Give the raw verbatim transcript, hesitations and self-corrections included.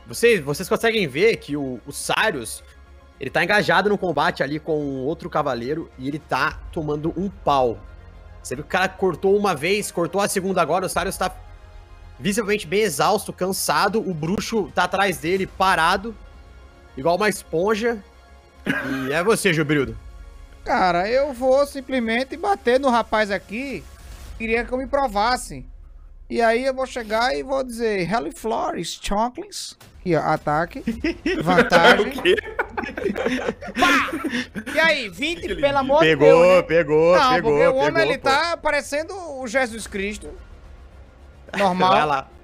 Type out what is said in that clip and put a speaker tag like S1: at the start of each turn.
S1: vocês, vocês conseguem ver que o, o Sarius, ele tá engajado no combate ali com outro cavaleiro e ele tá tomando um pau. Você viu que o cara cortou uma vez, cortou a segunda agora, o Sarius tá visivelmente bem exausto, cansado, o bruxo tá atrás dele, parado, igual uma esponja. E é você, Gilbrildo.
S2: Cara, eu vou simplesmente bater no rapaz aqui, queria que eu me provasse. E aí eu vou chegar e vou dizer, Hello Flores, Chocolates. Aqui, ó, ataque, vantagem.
S3: O quê?
S2: E aí, vinte, pelo amor de
S1: Pegou,
S2: Deus, né?
S1: pegou,
S2: Não,
S1: pegou,
S2: porque o
S1: pegou,
S2: homem, ele
S1: pô.
S2: tá parecendo o Jesus Cristo. Normal.
S1: Vai lá.